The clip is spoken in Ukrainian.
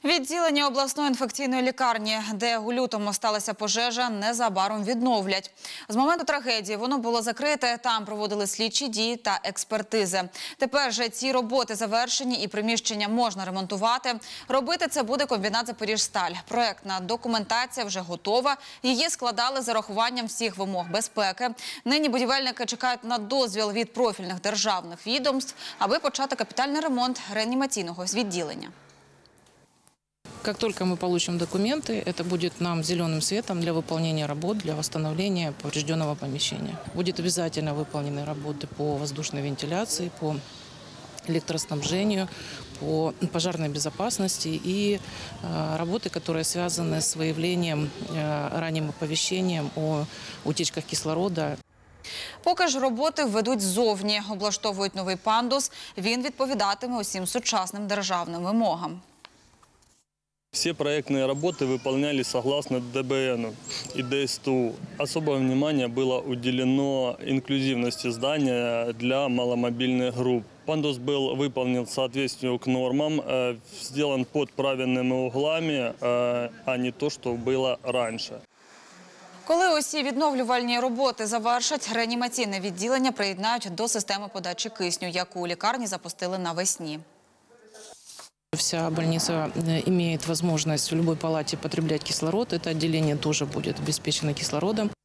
Відділення обласної інфекційної лікарні, де у лютому сталася пожежа, незабаром відновлять. З моменту трагедії воно було закрите, там проводили слідчі дії та експертизи. Тепер же ці роботи завершені і приміщення можна ремонтувати. Робити це буде комбінат «Запоріжсталь». Проектна документація вже готова. Її складали з урахуванням всіх вимог безпеки. Нині будівельники чекають на дозвіл від профільних державних відомств, аби почати капітальний ремонт реанімаційного відділення. Как только мы получим документы, это будет нам зеленым светом для выполнения работ, для восстановления поврежденного помещения. Будет обязательно выполнены работы по воздушной вентиляции, по электроснабжению, по пожарной безопасности и работы, которые связаны с выявлением, ранним оповещением о утечках кислорода. Поки ж роботи ведуть ззовні, облаштовують новий пандус. Він відповідатиме усім сучасним державним вимогам. Все проектные работы выполнялись согласно ДБН и ДСТУ. Особое внимание было уделено инклюзивности здания для маломобильных групп. Пандус был выполнен в соответствии к нормам, сделан под правильными углами, а не то, что было раньше. Коли усі відновлювальні роботи завершать, реанімаційне відділення приєднають до системи подачі кисню, яку у лікарні запустили навесні. Вся больница имеет возможность в любой палате потреблять кислород. Это отделение тоже будет обеспечено кислородом.